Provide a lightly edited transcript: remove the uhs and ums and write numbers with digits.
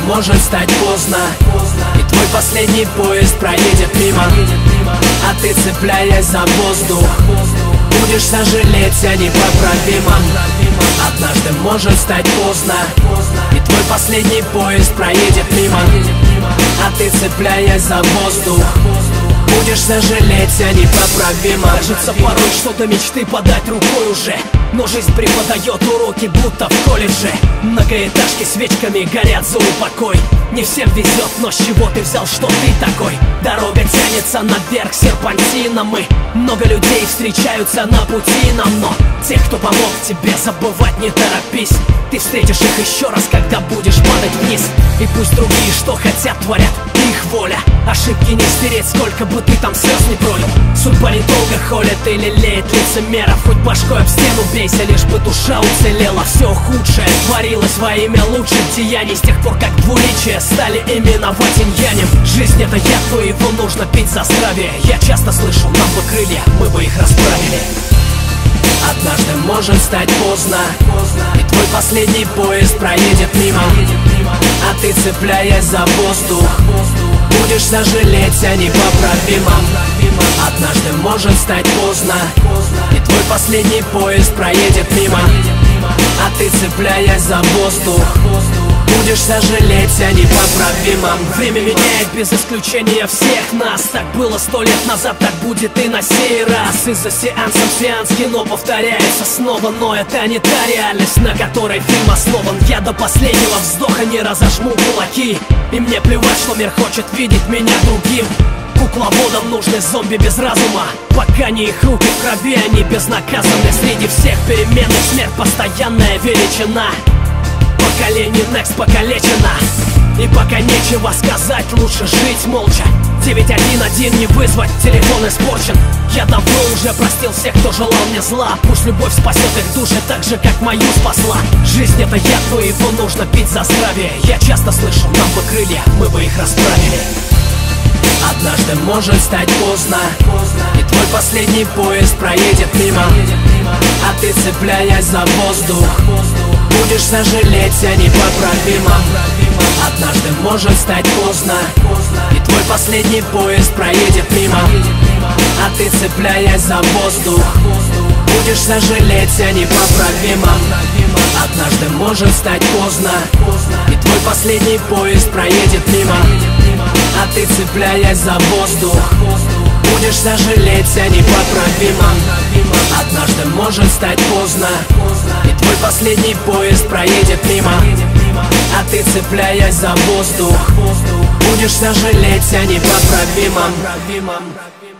может стать поздно, и твой последний поезд проедет мимо, а ты, цепляясь за воздух, будешь сожалеть о непоправимом. Однажды может стать поздно, и твой последний поезд проедет мимо, а ты, цепляясь за воздух, будешь сожалеть о непоправимом. Кажется порой, что до мечты подать рукой уже, но жизнь преподает уроки, будто в колледже. Многоэтажки свечками горят за упокой. Не всем везет, но с чего ты взял, что ты такой? Дорога тянется наверх серпантином, и много людей встречаются на пути нам, но тех, кто помог тебе, забывать не торопись. Ты встретишь их еще раз, когда будешь падать вниз. И пусть другие что хотят, творят, их воля. Ошибки не стереть, сколько бы ты там слез не пролил. Судьба недолго холит и лелеет лицемеров. Хоть башкой об стену бейся, лишь бы душа уцелела. Все худшее творилось во имя лучших деяний, с тех пор, как двуличие стали именовать инь-янем. Жизнь это яд, но его нужно пить за здравие. Я часто слышу, нам бы крылья, мы бы их расправили. Однажды может стать поздно, и твой последний поезд проедет мимо, а ты, цепляясь за воздух, будешь сожалеть о непоправимом. Однажды может стать поздно, и твой последний поезд проедет мимо, а ты, цепляясь за воздух, будешь сожалеть о непоправимом. Время меняет без исключения всех нас. Так было 100 лет назад, так будет и на сей раз. Из-за сеансом сеанс кино повторяется снова, но это не та реальность, на которой фильм основан. Я до последнего вздоха не разожму кулаки, и мне плевать, что мир хочет видеть меня другим. Кукловодам нужны зомби без разума, пока не их руки в крови, они безнаказаны. Среди всех переменных смерть постоянная величина. Поколение Next покалечено, и пока нечего сказать, лучше жить молча. 911 не вызвать, телефон испорчен. Я давно уже простил всех, кто желал мне зла. Пусть любовь спасет их души так же, как мою спасла. Жизнь это яд, но его нужно пить за здравие. Я часто слышу, нам бы крылья, мы бы их расправили. Однажды может стать поздно, и твой последний поезд проедет мимо, а ты, цепляясь за воздух, будешь сожалеть о непоправимом. Однажды может стать поздно, и твой последний поезд проедет мимо, а ты, цепляясь за воздух, будешь сожалеть о непоправимом. Однажды может стать поздно, и твой последний поезд проедет мимо, а ты, цепляясь за воздух, будешь сожалеть о непоправимом. Однажды может стать поздно, и твой последний поезд проедет мимо, а ты, цепляясь за воздух, будешь сожалеть о непоправимом.